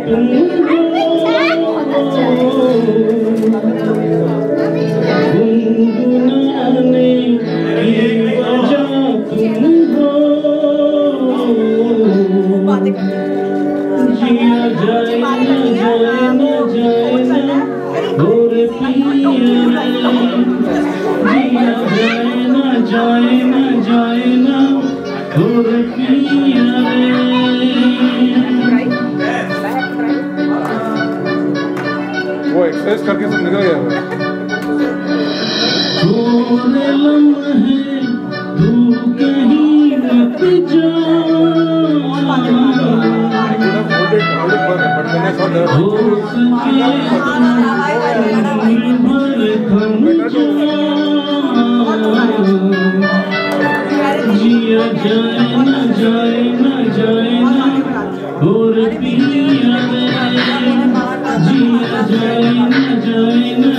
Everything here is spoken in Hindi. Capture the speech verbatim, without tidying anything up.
गुनगुनाने की वजह तुम हो, जिया जाए न जाए न जाए न और पिया रे, जिया जाए न जाए न जाए न और पिया रे। वो एक्सरसाइज करके सब निकल गया। थोड़े लम्हे तू कहीं मत जा, हो सके भर थम जा, जिया जाए न जाए न जाए न और पिया रे, जिया जाए न जाए न